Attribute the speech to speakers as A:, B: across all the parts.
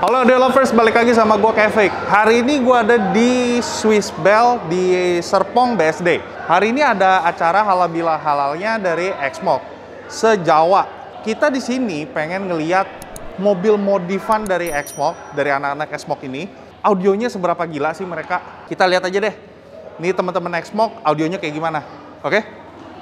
A: Halo audio lovers, balik lagi sama gue Kevik. Hari ini gue ada di Swiss Bell di Serpong BSD. Hari ini ada acara halal halalnya dari Exmoc se-Jawa. Kita di sini pengen ngeliat mobil modifan dari Exmoc, dari anak-anak Exmoc ini. Audionya seberapa gila sih mereka? Kita lihat aja deh. Ini teman-teman Exmoc, audionya kayak gimana? Oke?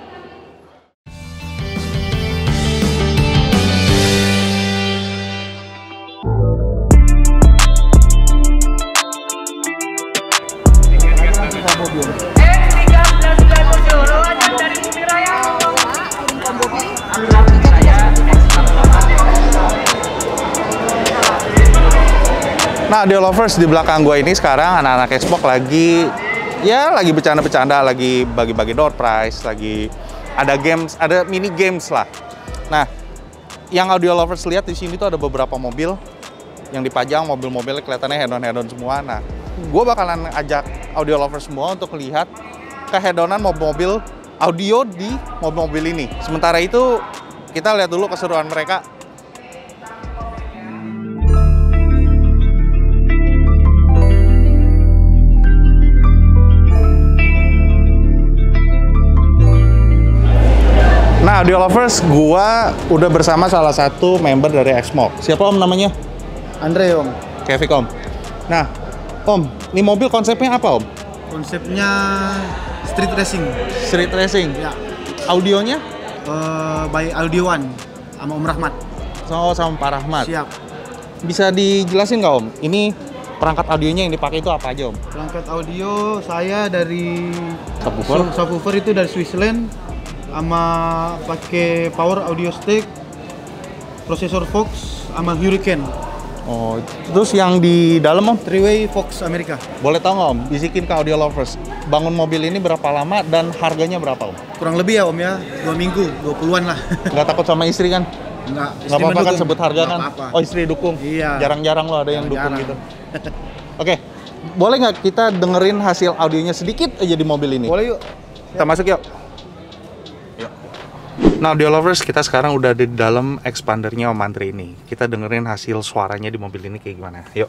A: Nah, audio lovers, di belakang gue ini sekarang anak-anak Exmoc lagi bercanda-bercanda, lagi bagi-bagi door prize, lagi ada games, ada mini games lah. Nah, yang audio lovers lihat di sini tuh ada beberapa mobil yang dipajang, mobil-mobilnya kelihatannya head-on semua. Nah, gue bakalan ajak audio lovers semua untuk lihat kehedonan mobil-mobil audio di mobil-mobil ini. Sementara itu, kita lihat dulu keseruan mereka. Nah, audio lovers, gua udah bersama salah satu member dari Exmoc. Siapa Om namanya?
B: Andre Om.
A: Kevik Om. Nah, Om, ini mobil konsepnya apa Om?
B: Konsepnya street racing.
A: Street racing?
B: Ya.
A: Audionya?
B: By Audio One sama Om Rahmat.
A: Oh, sama Pak Rahmat.
B: Siap.
A: Bisa dijelasin nggak Om? Ini perangkat audionya yang dipakai itu apa aja Om?
B: Perangkat audio saya dari
A: Subwoofer
B: itu dari Switzerland, sama pakai power audio stick, prosesor Fox sama Hurricane.
A: Oh, terus yang di dalam Om?
B: Three-way Fox Amerika.
A: Boleh tahu nggak Om, bisikin ke audio lovers, bangun mobil ini berapa lama dan harganya berapa Om?
B: Kurang lebih ya Om ya, 2 minggu, 20-an lah.
A: Nggak takut sama istri kan?
B: Nggak
A: Apa-apa kan sebut harga kan?
B: Apa-apa.
A: Oh, istri dukung?
B: Iya.
A: Jarang-jarang loh ada yang dukung
B: Jarang.
A: gitu. Oke, boleh nggak kita dengerin hasil audionya sedikit aja di mobil ini?
B: Boleh yuk.
A: Kita masuk yuk. Nah, audio lovers, kita sekarang udah di dalam expandernya Om Andre ini. Kita dengerin hasil suaranya di mobil ini kayak gimana. Yuk.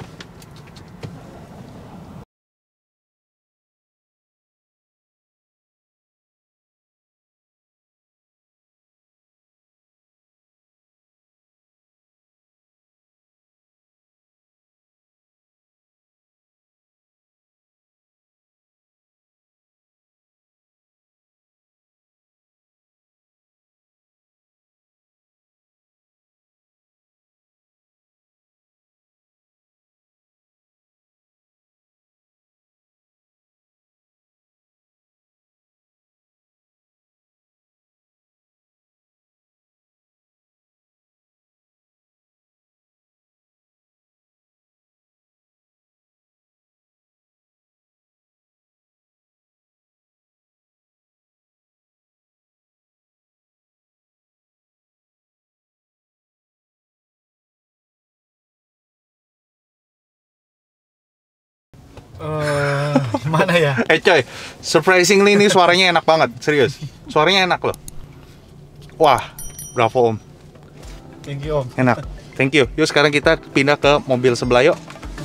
B: Mana ya?
A: Coy, surprisingly ini suaranya enak banget, serius. Suaranya enak loh. Wah, bravo Om.
B: Thank you Om.
A: Enak. Thank you. Yuk sekarang kita pindah ke mobil sebelah yuk.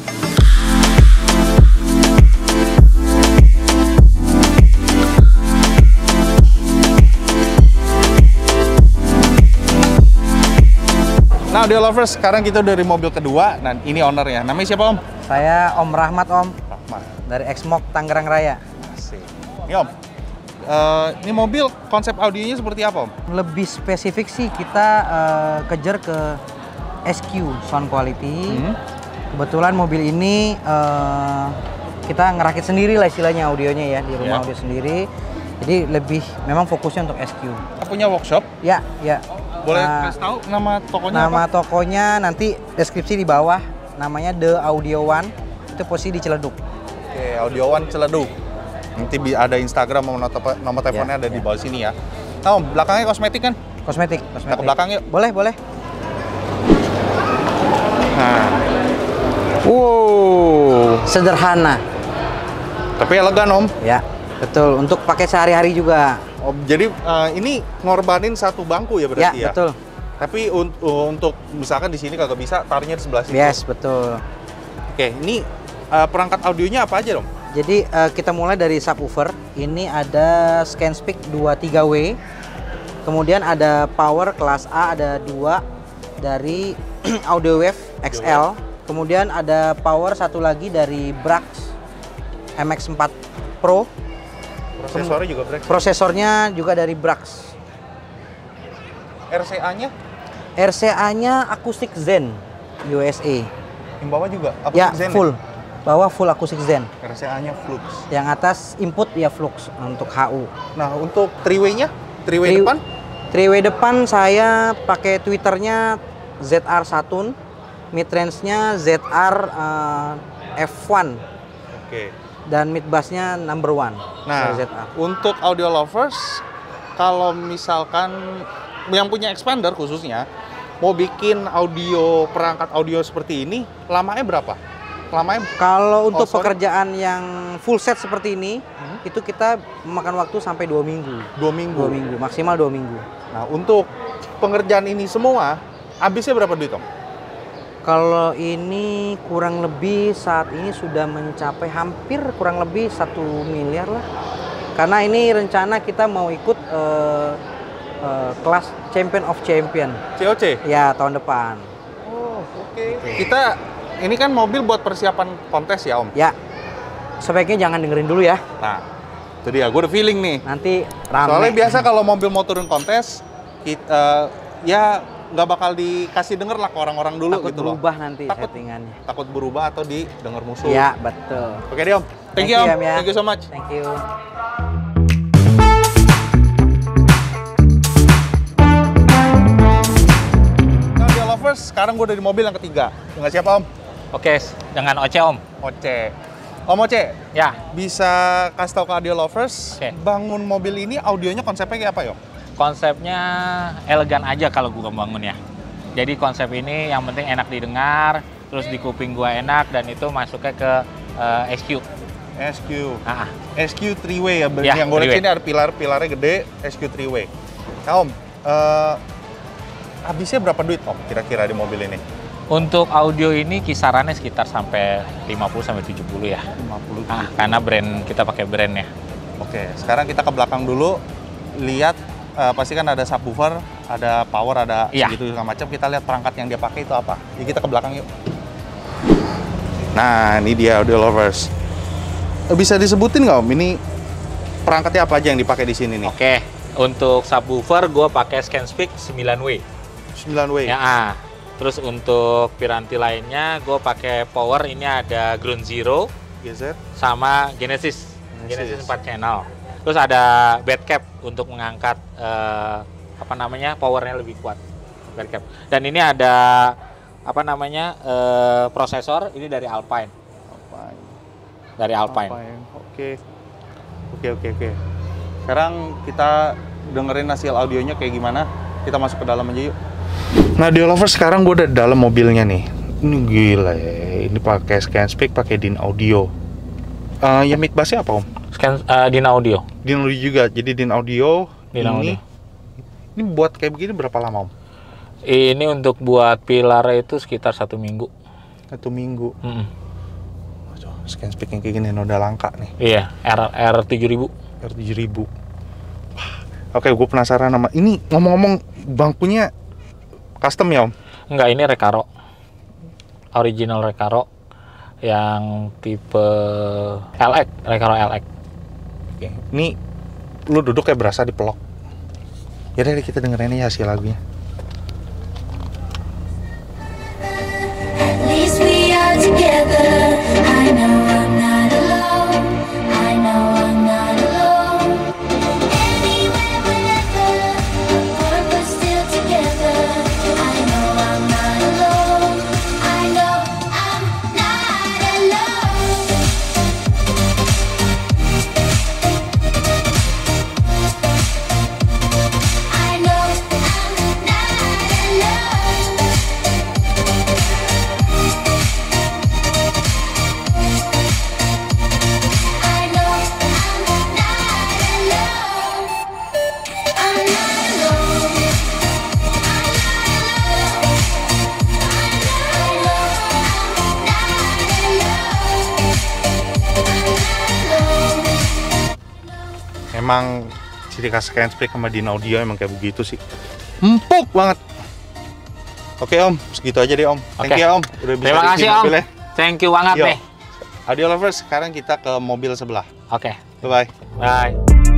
A: Nah, audio lovers, sekarang kita dari mobil kedua. Dan ini ownernya. Namanya siapa Om?
C: Saya Om Rahmat Om,
A: Rahmat.
C: dari Exmoc Tangerang Raya.
A: Asik. Ini Om, ini mobil konsep audionya seperti apa Om?
C: Lebih spesifik sih kita kejar ke SQ, sound quality. Kebetulan mobil ini kita ngerakit sendiri lah istilahnya audionya ya, di rumah audio sendiri. Jadi lebih memang fokusnya untuk SQ.
A: Kita punya workshop?
C: Ya, ya.
A: Boleh kasih tahu nama tokonya
C: Nama
A: apa?
C: tokonya nanti deskripsi di bawah. Namanya The Audio One. Itu posisi di Ciledug.
A: Oke, Audio One Ciledug. Nanti ada Instagram sama nomor teleponnya ada di bawah sini ya. Nah Om, belakangnya kosmetik kan?
C: Kosmetik.
A: Kita ke belakang yuk.
C: Boleh, boleh.
A: Nah. Wow.
C: Sederhana.
A: Tapi elegan Om.
C: Ya, betul. Untuk pakai sehari-hari juga.
A: Oh, jadi ini ngorbanin satu bangku ya berarti ya?
C: Ya, betul.
A: Tapi untuk misalkan di sini kagak bisa, taruhnya di sebelah situ.
C: Yes, betul.
A: Oke, ini perangkat audionya apa aja dong?
C: Jadi kita mulai dari subwoofer. Ini ada ScanSpeak 23W. Kemudian ada power kelas A, ada 2 dari AudioWave XL. Kemudian ada power satu lagi dari Brax MX4 Pro.
A: Prosesornya juga Brax.
C: Prosesornya juga dari Brax.
A: RCA-nya?
C: RCA-nya Acoustic Zen USA.
A: Yang bawah juga?
C: Ya,
A: Acoustic Zen
C: full. Bawah full Acoustic Zen.
A: RCA-nya Flux.
C: Yang atas input ya Flux untuk HU.
A: Nah, untuk 3-way-nya? 3-way depan?
C: 3-way depan saya pakai tweeternya ZR Saturn. Mid-range-nya ZR F1.
A: Oke.
C: Dan mid bass-nya number 1
A: Nah,
C: dari ZR.
A: untuk audio lovers, kalau misalkan yang punya expander khususnya, mau bikin perangkat audio seperti ini, lamanya berapa? Lamanya
C: Kalau untuk
A: sorry.
C: pekerjaan yang full set seperti ini, itu kita memakan waktu sampai 2 minggu.
A: 2 minggu.
C: 2 minggu, maksimal 2 minggu.
A: Nah, untuk pengerjaan ini semua, habisnya berapa duit, Om?
C: Kalau ini kurang lebih saat ini sudah mencapai hampir kurang lebih 1 miliar lah. Karena ini rencana kita mau ikut kelas Champion of Champion.
A: COC?
C: Ya, tahun depan.
A: Oh, oke. Kita, ini kan mobil buat persiapan kontes ya, Om?
C: Ya, sebaiknya jangan dengerin dulu ya.
A: Nah, itu dia, gue udah feeling nih.
C: Nanti rame.
A: Soalnya biasa kalau mobil mau turun kontes, kita, ya nggak bakal dikasih denger lah ke orang-orang dulu
C: takut
A: gitu loh.
C: berubah nanti
A: Takut-
C: settingannya.
A: Takut berubah atau didengar musuh.
C: Ya, betul.
A: Oke deh, Om. Thank you, Om.
C: Yam, ya.
A: Thank you so much.
C: Thank you.
A: Nah, dia lovers, sekarang gue udah di mobil yang ketiga. Dengan siapa, Om?
D: Oke, dengan Oce Om.
A: Oce. Om Oce,
D: Ya,
A: bisa kasih tau ke audio lovers,
D: Oke.
A: bangun mobil ini audionya konsepnya kayak apa, Om?
D: konsepnya elegan aja kalau gua bangun ya. Jadi konsep ini yang penting enak didengar, terus di kuping gua enak dan itu masuknya ke SQ.
A: SQ.
D: Ah,
A: SQ 3-way ya,
D: Ya,
A: yang gue lihat
D: 3-way.
A: sini ada pilarnya gede, SQ 3-way. Nah, Om, habisnya berapa duit, Om, kira-kira di mobil ini?
D: untuk audio ini kisarannya sekitar sampai 50 sampai 70 ya.
A: 50.
D: Karena brand kita pakai brand ya.
A: Oke, sekarang kita ke belakang dulu, lihat pasti kan ada subwoofer, ada power, ada
D: Iya.
A: gitu segala macam. Kita lihat perangkat yang dia pakai itu apa. Jadi kita ke belakang yuk. Nah, ini dia audio lovers. Bisa disebutin nggak, Om? Ini perangkatnya apa aja yang dipakai di sini nih?
D: Oke, untuk subwoofer gua pakai ScanSpeak 9W.
A: 9-way.
D: Ya, terus untuk piranti lainnya gue pakai power, ini ada Ground Zero
A: GZ.
D: sama Genesis
A: Genesis.
D: 4 channel. Terus ada bed cap untuk mengangkat powernya lebih kuat, bed cap. Dan ini ada prosesor ini dari Alpine. Dari Alpine.
A: Oke. Oke. Sekarang kita dengerin hasil audionya kayak gimana. Kita masuk ke dalam aja yuk. Nah, Audio Lovers, sekarang gue udah di dalam mobilnya nih. Ini gila ya. Ini pakai ScanSpeak, pakai DIN Audio. Yang mic bassnya apa, Om?
D: DIN Audio.
A: DIN Audio juga. Jadi DIN Audio.
D: DIN Audio.
A: Ini buat kayak begini berapa lama, Om?
D: Ini untuk buat pilar itu sekitar 1 minggu.
A: 1 minggu.
D: Mm-mm.
A: ScanSpeak yang kayak gini udah langka nih.
D: Iya, R7000.
A: R7000. Wah, oke, gue penasaran sama ini. Ngomong-ngomong, bangkunya custom ya, Om?
D: Enggak, ini Recaro. Original Recaro yang tipe LX, Recaro LX.
A: Oke. Ini lu duduk kayak berasa dipelok. Ya deh, kita dengerin aja hasil lagunya.
E: At least we are together. I know I'm not alone. I know I'm not alone. Anywhere, whenever, our purpose still together. I know I'm not alone. I know I'm not alone. I know I'm not
A: emang ciri khas Scanspeak sama Dino Audio emang kayak begitu sih. Empuk banget. Oke Om, segitu aja deh Om. Thank
D: Oke.
A: you Om, udah bisa
D: Terima
A: review
D: kasih Om.
A: mobilnya.
D: Thank you banget
A: Yo.
D: deh.
A: Audio Lovers, sekarang kita ke mobil sebelah.
D: Oke.
A: Bye-bye.
D: Bye.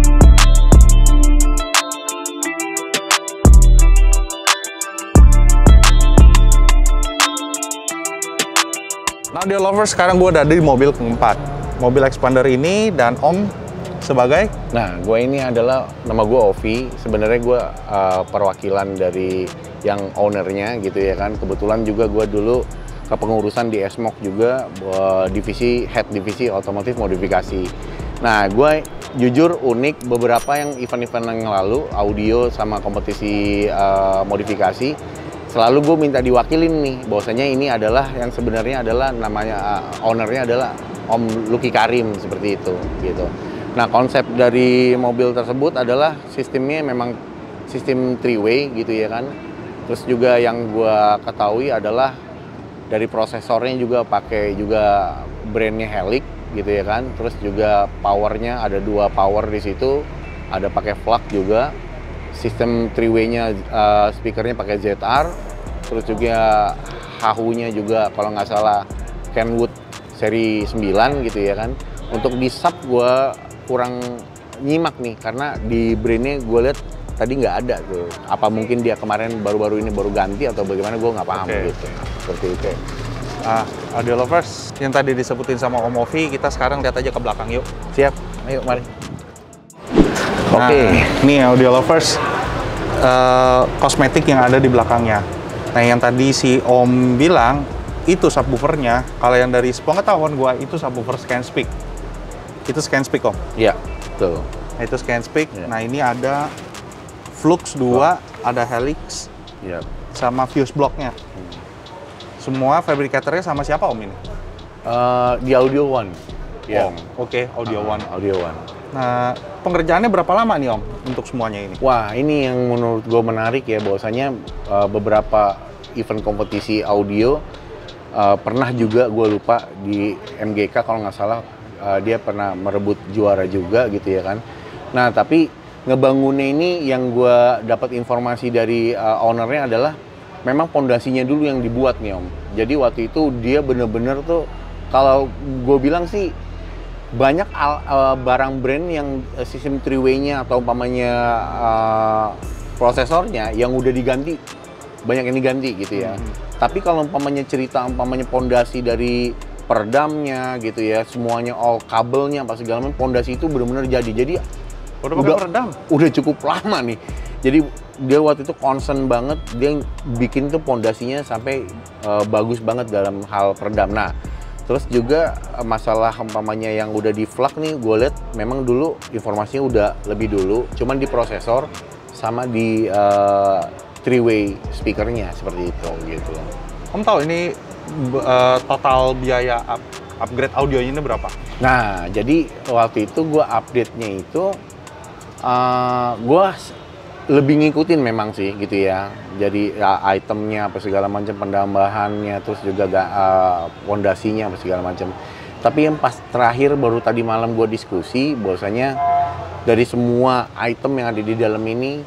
A: Nah, Audio Lovers, sekarang gue udah ada di mobil keempat. Mobil Expander ini dan Om sebagai
F: Nah, gue ini adalah, nama gue Ovi. Sebenarnya gue perwakilan dari yang ownernya gitu ya kan. Kebetulan juga gue dulu kepengurusan di Esmok juga, head divisi otomotif modifikasi. Nah, gue jujur unik beberapa yang event-event yang lalu, audio sama kompetisi modifikasi, selalu gue minta diwakilin nih, bahwasanya ini adalah yang sebenarnya adalah namanya ownernya adalah Om Lucky Karim, seperti itu gitu. Nah, konsep dari mobil tersebut adalah sistemnya memang sistem three-way gitu ya kan. Terus juga yang gue ketahui adalah dari prosesornya juga pakai juga brandnya Helix gitu ya kan. Terus juga powernya ada 2 power di situ, ada pakai FLAC juga. Sistem three-way-nya speakernya pakai ZR. Terus juga HAHU-nya juga kalau nggak salah Kenwood seri 9 gitu ya kan. Untuk di sub gue kurang nyimak nih karena di brandnya gue lihat tadi nggak ada tuh. Apa mungkin dia kemarin baru-baru ini baru ganti atau bagaimana, gue nggak paham gitu. Seperti itu.
A: Audio Lovers yang tadi disebutin sama Om Ovi, kita sekarang lihat aja ke belakang yuk.
F: Siap, ayo mari.
A: Nah, nih Audio Lovers, kosmetik yang ada di belakangnya. Nah, yang tadi si Om bilang itu subwoofernya, kalau yang dari sepengetahuan gua itu subwoofer Scanspeak. Itu Scanspeak Om.
F: Iya, betul.
A: Nah, itu Scanspeak.
F: Iya.
A: Nah, ini ada Flux 2, ada Helix,
F: Iya.
A: sama fuse blocknya. Semua fabrikatornya sama siapa Om ini?
F: Di Audio One. Iya.
A: Oke, Audio One.
F: Audio One.
A: Nah, pengerjaannya berapa lama nih Om untuk semuanya ini?
F: Wah, ini yang menurut gue menarik ya, bahwasanya beberapa event kompetisi audio pernah juga, gue lupa, di MGK kalau nggak salah dia pernah merebut juara juga gitu ya kan. Nah, tapi ngebangunnya ini yang gue dapat informasi dari ownernya adalah memang pondasinya dulu yang dibuat nih Om. Jadi waktu itu dia bener-bener tuh, kalau gue bilang sih banyak barang brand yang sistem three-way-nya atau umpamanya prosesornya yang udah diganti, banyak yang diganti gitu ya. Tapi kalau umpamanya cerita umpamanya pondasi dari peredamnya gitu ya, semuanya all kabelnya apa segala macam, pondasi itu benar-benar jadi. Jadi
A: Udah pakai peredam?
F: udah cukup lama nih. Jadi dia waktu itu concern banget, dia bikin tuh pondasinya sampai bagus banget dalam hal peredam. Nah, terus juga masalah umpamanya yang udah di FLAC nih, gue lihat memang dulu informasinya udah lebih dulu, cuman di prosesor sama di three-way speakernya seperti itu gitu.
A: Om tahu ini total biaya upgrade audionya ini berapa?
F: Nah, jadi waktu itu gue update-nya itu gue lebih ngikutin memang sih gitu ya. Jadi ya, itemnya apa segala macam, pendambahannya, terus juga pondasinya apa segala macam. Tapi yang pas terakhir baru tadi malam gue diskusi bahwasanya dari semua item yang ada di dalam ini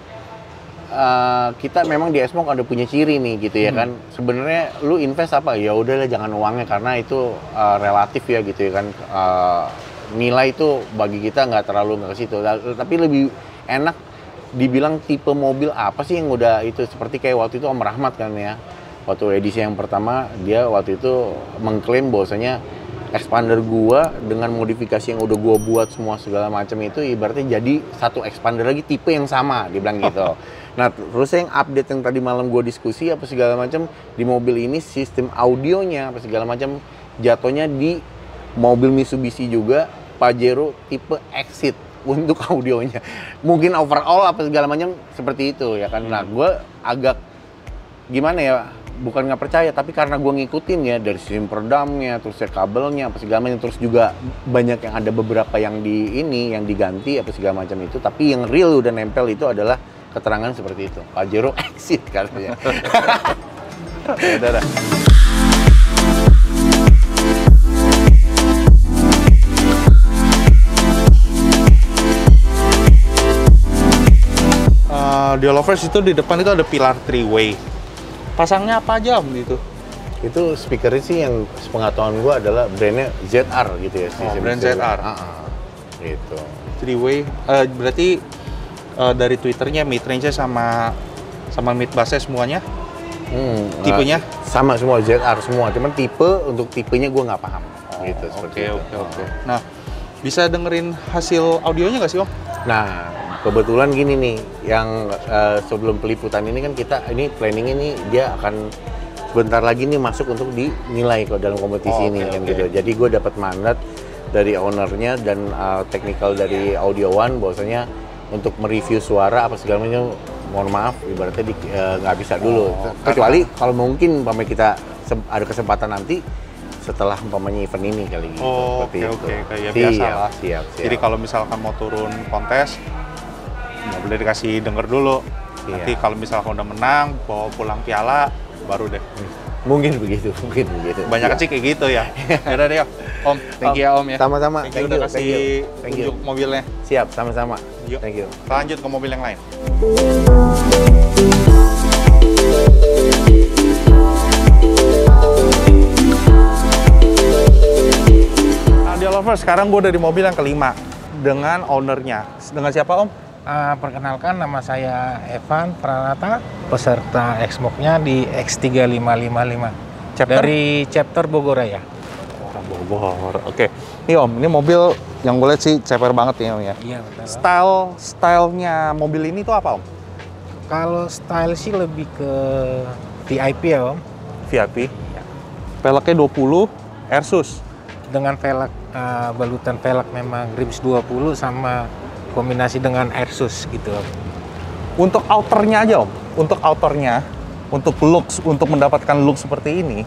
F: kita memang di Esmok ada punya ciri nih gitu ya kan. Sebenarnya lu invest apa? Ya udahlah jangan uangnya karena itu relatif ya gitu ya kan. Nilai itu bagi kita nggak terlalu nggak ke situ. Tapi lebih enak dibilang tipe mobil apa sih yang udah itu, seperti kayak waktu itu Om Rahmat kan ya, waktu edisi yang pertama dia waktu itu mengklaim bahwasanya expander gua dengan modifikasi yang udah gua buat semua segala macam itu ibaratnya jadi satu expander lagi tipe yang sama, dibilang gitu. Nah, terus yang update yang tadi malam gua diskusi apa segala macam di mobil ini, sistem audionya apa segala macam jatuhnya di mobil Mitsubishi juga Pajero tipe Exit untuk audionya. Mungkin overall apa segala macam seperti itu ya kan. Nah, gue agak gimana ya, bukan nggak percaya, tapi karena gue ngikutin ya dari sistem peredamnya, terus ya kabelnya apa segala macam, terus juga banyak yang ada beberapa yang di ini yang diganti apa segala macam itu, tapi yang real udah nempel itu adalah keterangan seperti itu, Pajero Exit katanya.
A: Udah. audio lovers itu di depan itu ada pilar 3-way. Pasangnya apa aja Om itu?
F: Itu speakernya sih yang sepengetahuan gue adalah brandnya ZR gitu ya.
A: Brand ZR.
F: Gitu.
A: 3-way, berarti dari Twitternya mid range-nya sama mid bass-nya semuanya? Tipenya?
F: Sama semua ZR semua, cuman untuk tipenya gue nggak paham. Gitu, seperti itu.
A: Oke. Nah, bisa dengerin hasil audionya nggak sih Om?
F: Nah, kebetulan gini nih, yang sebelum peliputan ini kan ini planning ini dia akan sebentar lagi nih masuk untuk dinilai kalau dalam kompetisi ini kan gitu. Jadi gue dapat mandat dari ownernya dan technical dari Audio One bahwasanya untuk mereview suara apa segala macam, mohon maaf ibaratnya nggak bisa dulu. Kecuali kalau mungkin kita ada kesempatan nanti setelah umpamanya event ini kali gitu.
A: Oke, kayak biasa lah.
F: Siap.
A: Jadi kalau misalkan mau turun kontes, nggak boleh dikasih denger dulu. Nanti kalau misalkan udah menang, bawa pulang piala, baru deh.
F: Mungkin begitu.
A: Banyak sih kayak gitu ya. Yaudah deh Om, thank you ya Om ya.
F: Sama-sama.
A: Thank you udah kasih
F: Thank you.
A: tunjuk mobilnya.
F: Siap, sama-sama.
A: Yuk.
F: Thank you.
A: Lanjut ke mobil yang lain. Audio lovers, sekarang gue udah di mobil yang kelima dengan ownernya. Dengan siapa Om?
G: Perkenalkan, nama saya Evan Pranata, peserta Xmoc-nya di X3555 dari chapter Bogoraya.
A: Bogor. Oke. Nih Om, ini mobil yang gue lihat sih ceper banget nih Om ya.
G: Iya, betul.
A: Stylenya mobil ini tuh apa Om?
G: Kalau style sih lebih ke VIP ya Om.
A: VIP. Velgnya 20, Airsus.
G: Dengan velg, balutan velg memang rims 20 sama kombinasi dengan Airsus gitu Om.
A: Untuk outernya aja Om, untuk outernya, untuk looks, untuk mendapatkan look seperti ini,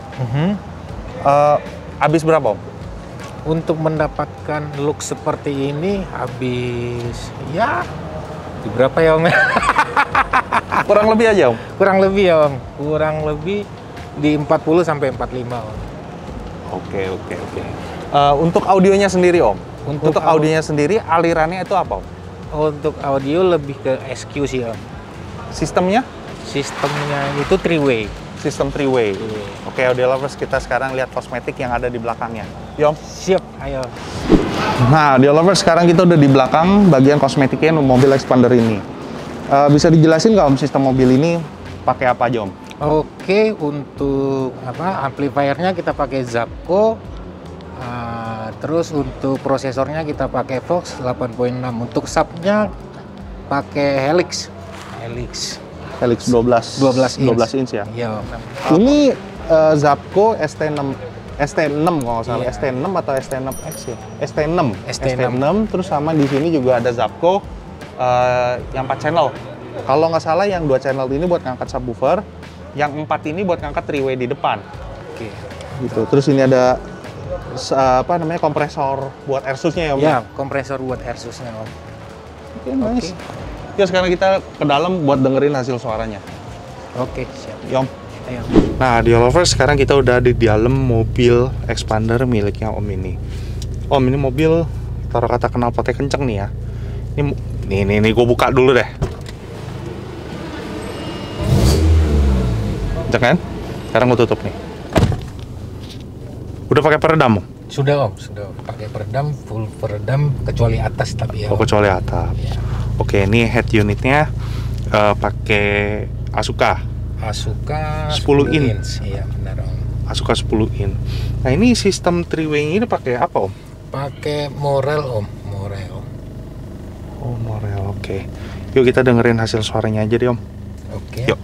A: habis berapa Om?
G: Untuk mendapatkan look seperti ini habis ya di berapa ya Om?
A: Kurang lebih aja Om?
G: Kurang lebih ya Om, kurang lebih di 40 sampai 45 Om.
A: Oke. Untuk audionya sendiri Om? Untuk audionya sendiri, alirannya itu apa Om?
G: Untuk audio lebih ke SQ sih Om.
A: Sistemnya?
G: Sistemnya itu 3-way.
A: Sistem 3-way. Oke, audio lovers, kita sekarang lihat kosmetik yang ada di belakangnya. Yom?
G: Siap, ayo.
A: Nah, audio lovers, sekarang kita udah di belakang bagian kosmetiknya mobil Xpander ini. Bisa dijelasin nggak Om, sistem mobil ini pakai apa aja Om?
G: Oke, untuk amplifiernya kita pakai Zapco. Terus untuk prosesornya kita pakai Vox 8.6. Untuk subnya pakai Helix 12 inch
A: ya?
G: Iya.
A: Ini Zapco ST6 kalau nggak salah, ST6 atau ST6X ya? ST6, terus sama di sini juga ada Zapco yang 4 channel. Kalau nggak salah yang 2 channel ini buat ngangkat subwoofer, yang 4 ini buat ngangkat 3-way di depan.
G: Oke.
A: Gitu. Terus ini ada kompresor buat Airsusnya ya Om?
G: Ya, kompresor buat Airsusnya Om.
A: Oke, nice. Yuk sekarang kita ke dalam buat dengerin hasil suaranya.
G: Oke, siap.
A: Yom.
G: Ayo.
A: Nah, audio lovers, sekarang kita udah di dalam mobil Xpander miliknya Om ini. Om, ini mobil taruh kata knalpotnya kenceng nih ya. Ini gue buka dulu deh. Kenceng kan? Sekarang gue tutup nih. Udah pakai peredam Om?
G: Sudah Om, sudah pakai peredam, full peredam kecuali atas tapi ya.
A: Oh, kecuali atap.
G: Ya.
A: Oke, ini head unitnya pakai Asuka
G: 10
A: inch.
G: Iya, benar Om.
A: Asuka 10 in. Nah, ini sistem 3-way ini pakai apa Om?
G: Pakai Morel Om, Morel.
A: Oh, Morel, oke. Yuk kita dengerin hasil suaranya aja deh Om.
G: Oke.
A: Yuk.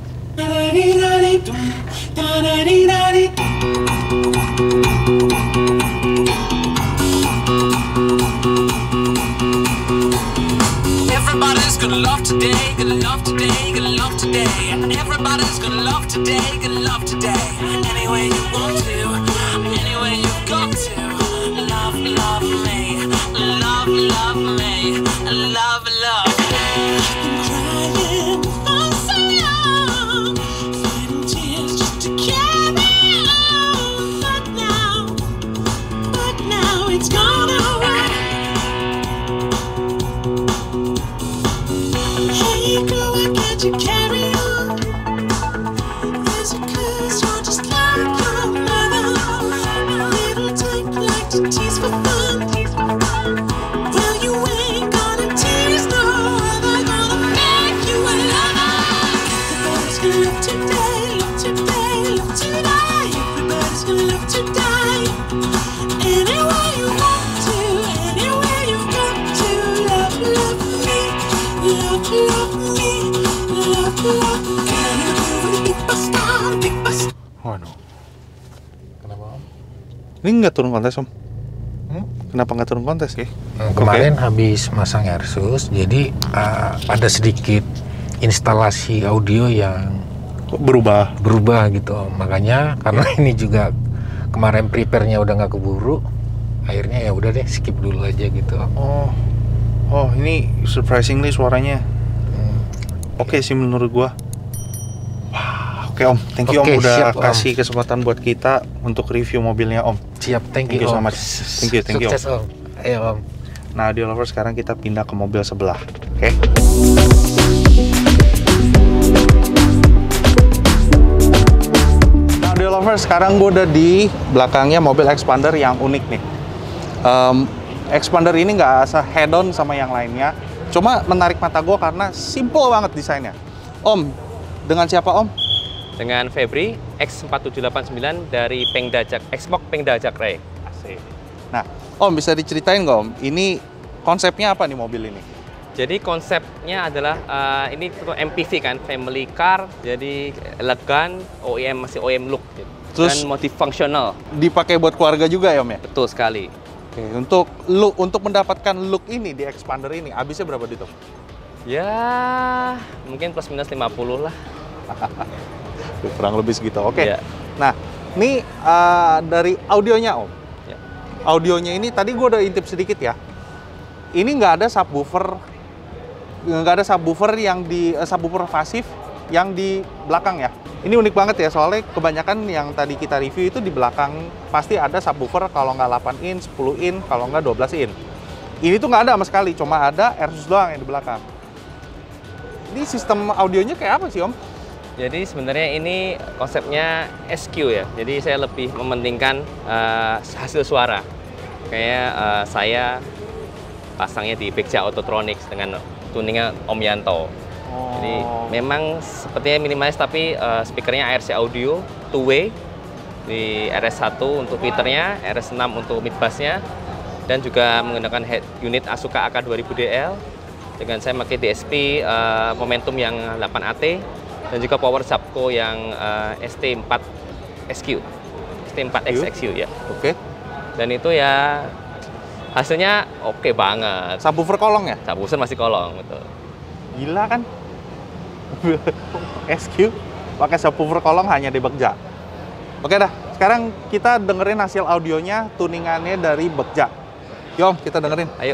H: Everybody's gonna love today, gonna love today, gonna love today. Everybody's gonna love today, gonna love today. Any way you want to, any way you got to. Love, love me, love, love me, love, love me. Crying for so long, fighting tears just to carry on. But now it's gone away. Hey girl, I can't love today. Anywhere you want to, anywhere you got to. Love, love me, love, love me, love, love me. Can you do it, big bus?
G: Waduh. Kenapa Om?
A: Ini nggak turun kontes Om? Kenapa nggak turun kontes ya?
G: Kemarin habis masang AirSUS, jadi ada sedikit instalasi audio yang
A: Berubah.
G: gitu Om. Makanya karena ini juga kemarin prepare-nya udah nggak keburu, akhirnya ya udah deh skip dulu aja gitu Om.
A: Oh ini surprisingly suaranya oke sih menurut gua. Wah, oke Om, thank you
G: Oke,
A: Om udah
G: siap, Om.
A: kasih kesempatan buat kita untuk review mobilnya Om.
G: Siap, thank you
A: so
G: Om.
A: much. Thank you.
G: Sukses Om. Ayo Om.
A: Nah, Audio Lovers sekarang kita pindah ke mobil sebelah, oke? Nah, Audio Lovers sekarang gue udah di belakangnya mobil Expander yang unik nih. Expander ini nggak head on sama yang lainnya, cuma menarik mata gue karena simple banget desainnya. Om, dengan siapa Om?
I: Dengan Febri X4789 dari Pengda Xbox Pengda Jakrai.
A: Asik. Nah, Om bisa diceritain nggak Om? Ini konsepnya apa nih mobil ini?
I: Jadi konsepnya adalah ini untuk MPV kan, family car, jadi elegan, OEM masih OEM look gitu.
A: Terus
I: dan multifunctional.
A: Dipakai buat keluarga juga ya Om ya?
I: Betul sekali.
A: Oke, untuk mendapatkan look ini di Expander ini habisnya berapa duit Om?
I: Ya, mungkin plus minus 50 lah.
A: Kurang lebih segitu. Oke.
I: Ya.
A: Nah, ini dari audionya Om.
I: Ya.
A: Audionya ini tadi gue udah intip sedikit ya. Ini nggak ada subwoofer yang di subwoofer pasif yang di belakang ya. Ini unik banget ya, soalnya kebanyakan yang tadi kita review itu di belakang pasti ada subwoofer, kalau nggak 8 in, 10 in, kalau nggak 12 in. Ini tuh nggak ada sama sekali, cuma ada AirSUS doang yang di belakang. Ini sistem audionya kayak apa sih Om?
I: Jadi sebenarnya ini konsepnya SQ ya. Jadi saya lebih mementingkan hasil suara. Kayak saya pasangnya di Bekja Autotronics dengan tuningnya Om Yanto. Jadi memang sepertinya minimalis tapi speakernya ARC Audio 2-way di RS1 untuk tweeternya, RS6 untuk mid bassnya, dan juga menggunakan head unit Asuka AK 2000DL dengan saya pakai DSP Momentum yang 8AT dan juga power Zapco yang ST4 SQ, ST4X XU ya.
A: Oke.
I: Dan itu ya hasilnya oke banget.
A: Subwoofer kolong ya?
I: Subwoofer masih kolong, betul.
A: Gila kan? SQ pakai subwoofer kolong hanya di Bekja. Oke dah, sekarang kita dengerin hasil audionya, tuningannya dari Bekja. Yom, kita dengerin.
I: Ayo.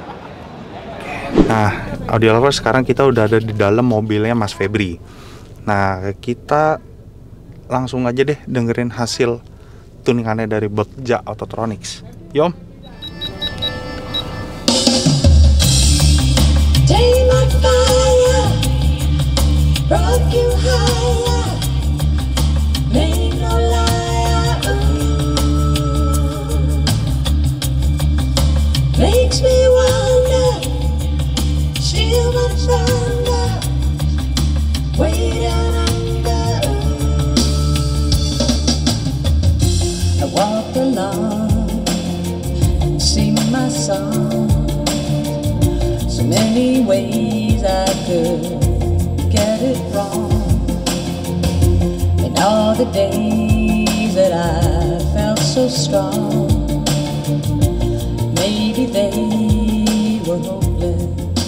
A: Nah, Audio Lovers, sekarang kita udah ada di dalam mobilnya Mas Febri. Nah, kita langsung aja deh dengerin hasil tuningannya dari Bekja Autotronics. Yom.
E: Day like fire, brought you higher, ain't no liar. Makes me wonder, still my thunder, waiting under. I walk along and sing my song. So many ways I could get it wrong. And all the days that I felt so strong, maybe they were hopeless.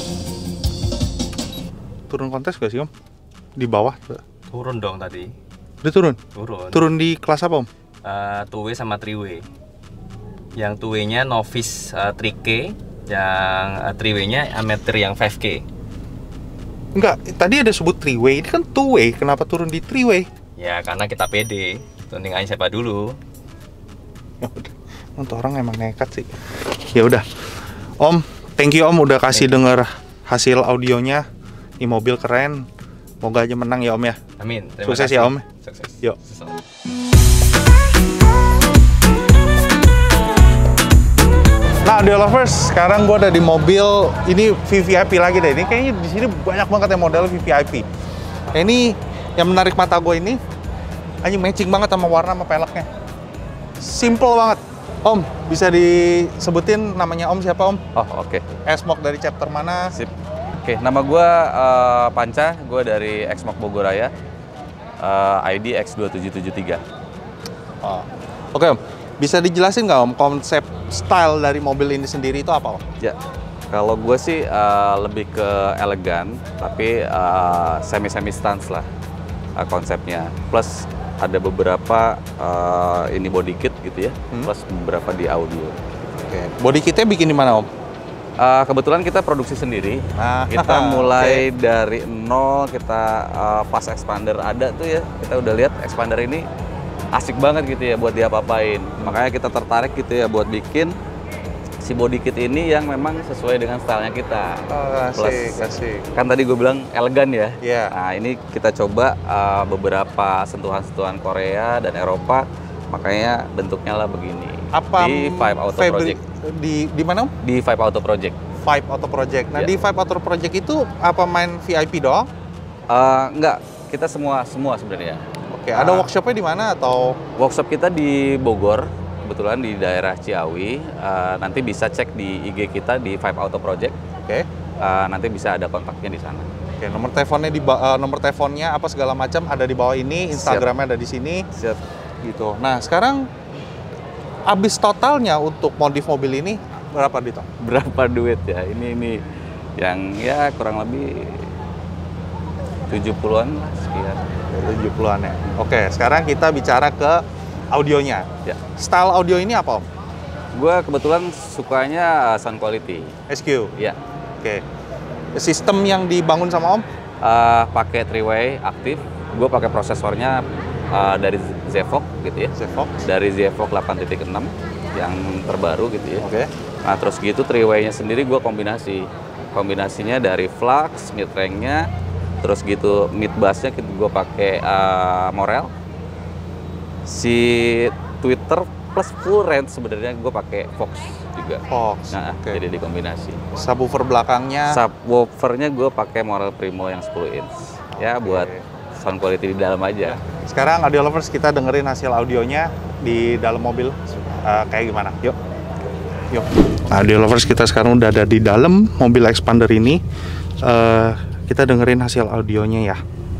A: Turun kontes gak sih Om? Di bawah?
I: Turun dong tadi.
A: Udah turun?
I: Turun.
A: Turun di kelas apa Om?
I: 2-way sama 3-way. Yang 2-way-nya novice 3K, yang 3-way-nya amateur yang 5K.
A: Enggak, tadi ada sebut 3-way, ini kan 2-way, kenapa turun di 3-way?
I: Ya karena kita pede, tuningannya siapa dulu.
A: Ya udah, untuk orang emang nekat sih. Ya udah, Om, thank you Om udah kasih denger hasil audionya. Ini mobil keren, moga aja menang ya Om ya.
I: Amin. Terima
A: Sukses
I: kasih.
A: ya Om.
I: Sukses.
A: Yuk.
I: Sukses.
A: Nah, Audio Lovers, sekarang gue ada di mobil ini VVIP lagi deh. Ini kayaknya di sini banyak banget ya model VVIP. Ini yang menarik mata gue ini, anjing matching banget sama warna sama peleknya. simple banget. Om, bisa disebutin namanya Om siapa Om?
J: Oh, oke.
A: Xmok dari chapter mana?
J: Sip. Oke, nama gue Panca, gue dari Xmok Bogoraya, ID X2773.
A: Oh. Oke Om, bisa dijelasin nggak Om konsep style dari mobil ini sendiri itu apa Om?
J: Ya, kalau gue sih lebih ke elegan, tapi semi-semi stance lah konsepnya. Plus ada beberapa ini body kit gitu ya, plus beberapa di audio.
A: Oke, body kitnya bikin di mana Om?
J: Kebetulan kita produksi sendiri. Kita mulai dari nol, kita pas expander ada tuh ya, kita udah lihat expander ini asik banget gitu ya buat diapa-apain. Makanya kita tertarik gitu ya buat bikin si body kit ini yang memang sesuai dengan stylenya kita.
A: Asik.
J: Kan tadi gue bilang elegan ya.
A: Iya.
J: Nah ini kita coba beberapa sentuhan-sentuhan Korea dan Eropa, makanya bentuknya lah begini.
A: Apa
J: di Vibe Auto Project.
A: Di mana Om?
J: Di Vibe Auto Project.
A: Vibe Auto Project. Nah,
J: Ya.
A: di Vibe Auto Project itu apa main VIP doang?
J: Enggak, kita semua sebenarnya.
A: Oke, ada workshopnya di mana atau?
J: Workshop kita di Bogor, kebetulan di daerah Ciawi. Nanti bisa cek di IG kita di Vibe Auto Project.
A: Oke.
J: Nanti bisa ada kontaknya di sana.
A: Oke, nomor teleponnya nomor teleponnya apa segala macam ada di bawah ini, Instagramnya ada di sini.
J: Siap.
A: Gitu. Nah, sekarang habis totalnya untuk modif mobil ini berapa Dito?
J: Berapa duit ya? Ini yang ya kurang lebih 70-an lah sekian.
A: 70-an ya. Oke, sekarang kita bicara ke audionya.
J: Ya.
A: Style audio ini apa Om?
J: Gue kebetulan sukanya sound quality.
A: SQ.
J: Ya.
A: Oke. Sistem yang dibangun sama Om?
J: Pakai 3-way aktif. Gue pakai prosesornya dari Zvox gitu ya.
A: Zvox.
J: Dari Zvox 8.6 yang terbaru gitu ya.
A: Oke.
J: Nah terus gitu 3-way-nya sendiri gue kombinasinya dari Flux, mid range-nya, terus gitu mid bass-nya gue pakai Morel. Si Twitter plus full range sebenarnya gue pakai Fox juga.
A: Fox.
J: Nah,
A: Oke.
J: jadi dikombinasi.
A: Subwoofer belakangnya.
J: Subwoofernya gue pakai Morel Primo yang 10 inch. Ya buat sound quality di dalam aja.
A: Sekarang audio lovers kita dengerin hasil audionya di dalam mobil kayak gimana. Yuk. Nah, audio lovers kita sekarang udah ada di dalam mobil Expander ini. Kita dengerin hasil audionya ya.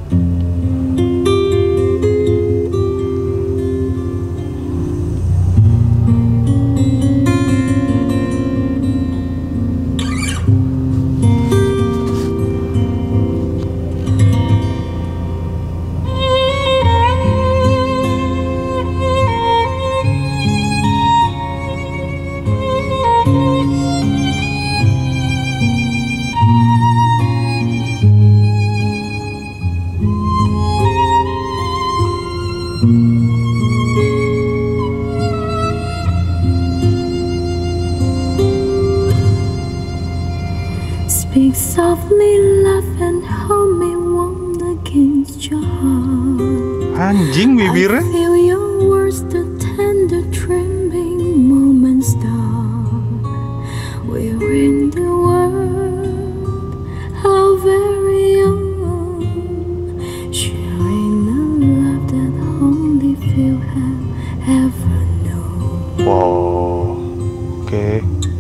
E: Speak softly, laugh and hold me warm against your heart.
A: Anjing bibirnya.
E: I feel your words, the tender trembling moments start. We're in the world, how very young, sharing the love that only few have ever known.
A: Wow. Oke.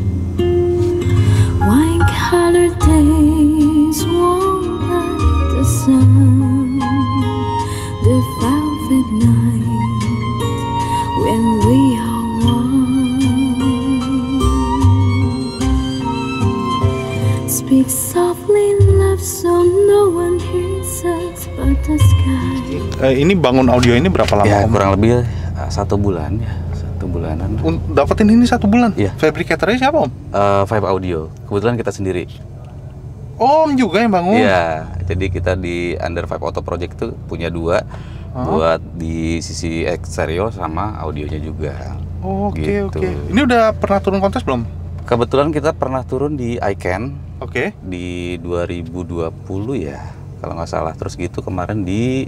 E: Wine-colored days warmed by the sun, the velvet night when we are one. Speak softly, love, so no one hears us but the sky.
A: Ini bangun audio ini berapa lama
J: Ya
A: Om?
J: kurang lebih 1 bulan ya, 1 bulanan.
A: Dapetin ini 1 bulan?
J: Iya.
A: Fabrikatornya siapa Om?
J: Vibe Audio, kebetulan kita sendiri.
A: Om juga yang bangun?
J: Iya, jadi kita di under Vibe Auto Project itu punya 2, buat di sisi eksterior sama audionya juga.
A: Oke,
J: Gitu.
A: oke. Ini udah pernah turun kontes belum?
J: Kebetulan kita pernah turun di ICANN
A: Oke.
J: di 2020 ya, kalau nggak salah. Terus gitu kemarin di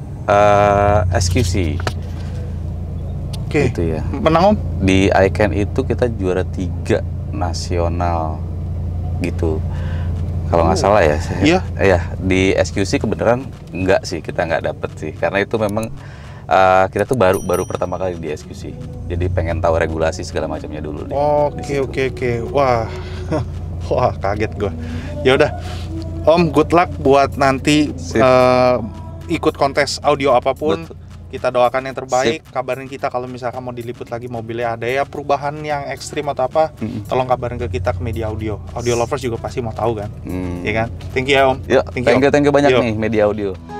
J: SQC.
A: Oke.
J: Gitu ya.
A: Menang Om?
J: Di ICANN itu kita juara 3 nasional gitu. Kalau nggak salah ya.
A: Iya.
J: Iya, di SQC kebenaran enggak sih, kita nggak dapet sih. Karena itu memang kita tuh baru pertama kali di SQ sih. Jadi pengen tahu regulasi segala macamnya dulu deh.
A: Oke. Wah. Wah, kaget gue. Ya udah. Om, good luck buat nanti ikut kontes audio apapun.
J: Betul.
A: Kita doakan yang terbaik. Kabarin kita kalau misalkan mau diliput lagi mobilnya, ada ya perubahan yang ekstrim atau apa, tolong kabarin ke kita, ke Media Audio. Audio lovers juga pasti mau tahu kan. Iya kan? Thank you ya Om.
J: Yuk, thank you banyak
A: Yo.
J: nih Media Audio.